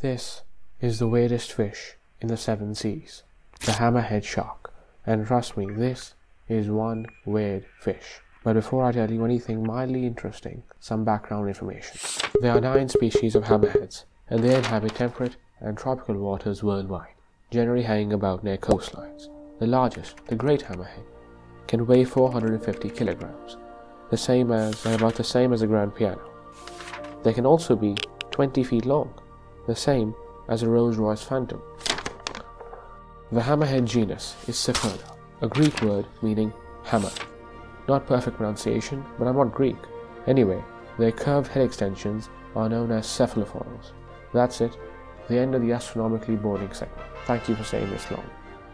This is the weirdest fish in the 7 seas, the hammerhead shark. And trust me, this is one weird fish. But before I tell you anything mildly interesting, some background information. There are 9 species of hammerheads, and they inhabit temperate and tropical waters worldwide, generally hanging about near coastlines. The largest, the great hammerhead, can weigh 450 kilograms, about the same as a grand piano. They can also be 20 feet long, the same as a Rolls-Royce Phantom. The hammerhead genus is Cephala, a Greek word meaning hammer. Not perfect pronunciation, but I'm not Greek. Anyway, their curved head extensions are known as cephalophores. That's it, the end of the astronomically boring segment. Thank you for staying this long.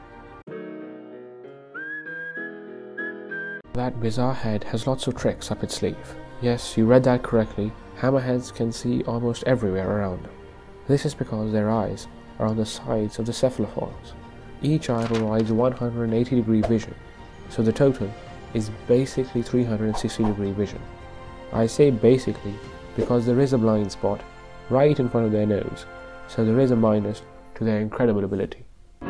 That bizarre head has lots of tricks up its sleeve. Yes, you read that correctly. Hammerheads can see almost everywhere around them. This is because their eyes are on the sides of the cephalophores. Each eye provides 180-degree vision, so the total is basically 360-degree vision. I say basically because there is a blind spot right in front of their nose, so there is a minus to their incredible ability.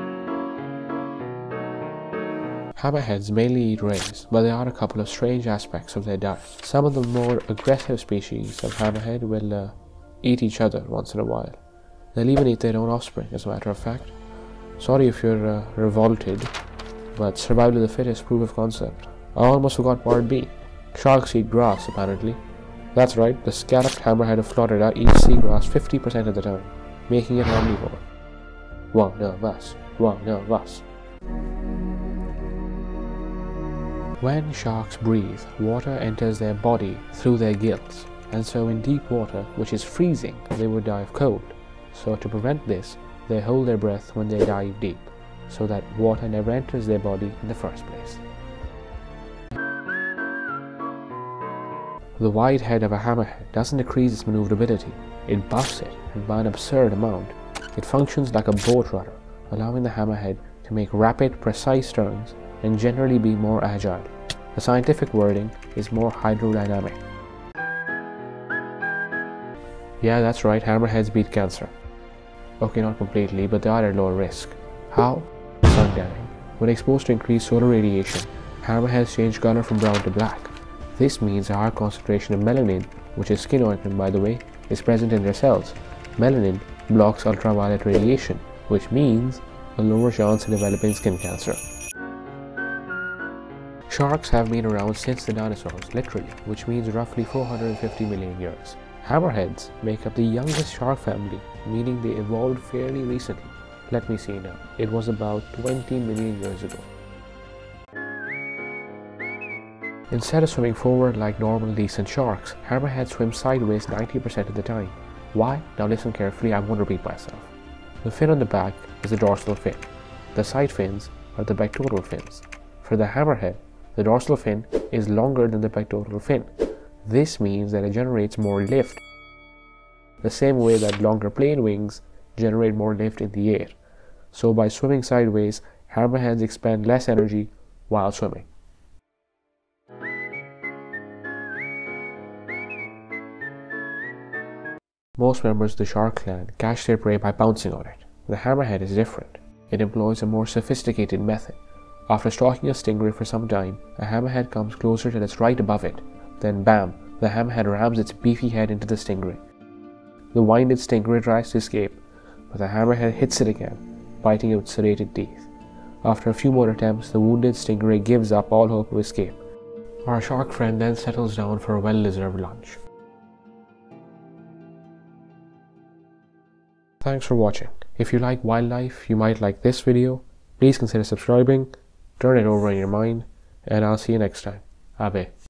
Hammerheads mainly eat rays, but there are a couple of strange aspects of their diet. Some of the more aggressive species of hammerhead will eat each other once in a while. They'll even eat their own offspring, as a matter of fact. Sorry if you're revolted, but survival of the fittest proof of concept. I almost forgot part B. Sharks eat grass, apparently. That's right, the scalloped hammerhead of Florida eats seagrass 50% of the time, making it omnivore. One of us. When sharks breathe, water enters their body through their gills, and so in deep water, which is freezing, they would die of cold. So to prevent this, they hold their breath when they dive deep, so that water never enters their body in the first place. The wide head of a hammerhead doesn't decrease its maneuverability, it buffs it, and by an absurd amount. It functions like a boat rudder, allowing the hammerhead to make rapid, precise turns and generally be more agile. The scientific wording is more hydrodynamic. Yeah, that's right, hammerheads beat cancer. Okay, not completely, but they are at lower risk. How? Sun tanning. When exposed to increased solar radiation, hammerheads change color from brown to black. This means a high concentration of melanin, which is skin ointment by the way, is present in their cells. Melanin blocks ultraviolet radiation, which means a lower chance of developing skin cancer. Sharks have been around since the dinosaurs, literally, which means roughly 450 million years. Hammerheads make up the youngest shark family, meaning they evolved fairly recently. Let me see now. It was about 20 million years ago. Instead of swimming forward like normal decent sharks, hammerheads swim sideways 90% of the time. Why? Now listen carefully, I won't repeat myself. The fin on the back is the dorsal fin. The side fins are the pectoral fins. For the hammerhead, the dorsal fin is longer than the pectoral fin. This means that it generates more lift, the same way that longer plane wings generate more lift in the air. So by swimming sideways, hammerheads expend less energy while swimming. Most members of the shark clan catch their prey by pouncing on it. The hammerhead is different. It employs a more sophisticated method. After stalking a stingray for some time, a hammerhead comes closer till it's right above it. Then bam, the hammerhead rams its beefy head into the stingray. The winded stingray tries to escape, but the hammerhead hits it again, biting its serrated teeth. After a few more attempts, the wounded stingray gives up all hope of escape. Our shark friend then settles down for a well-deserved lunch. Thanks for watching. If you like wildlife, you might like this video. Please consider subscribing, turn it over in your mind, and I'll see you next time. Abe.